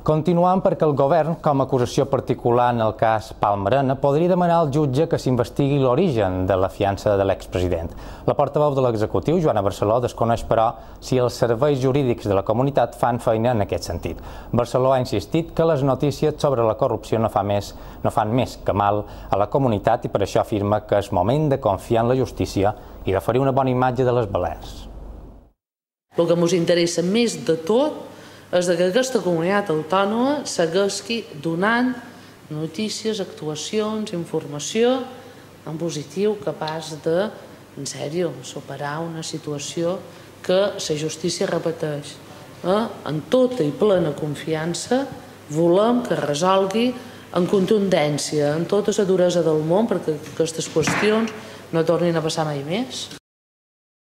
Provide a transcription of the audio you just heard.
Continuant perquè el govern, com a acusació particular en el cas Palma-Arena, podria demanar al jutge que s'investigui l'origen de la fiança de l'expresident. La portaveu de l'executiu, Joana Barceló, desconeix, però, si els serveis jurídics de la comunitat fan feina en aquest sentit. Barceló ha insistit que les notícies sobre la corrupció no fan més que mal a la comunitat i per això afirma que és moment de confiar en la justícia i d'oferir una bona imatge de les Balears. El que ens interessa més de tot és que aquesta comunitat autònoma segueixi donant notícies, actuacions, informació en positiu, capaç de, en sèrio, superar una situació que la justícia repeteix. En tota i plena confiança volem que resolgui en contundència, en tota la duresa del món, perquè aquestes qüestions no tornin a passar mai més.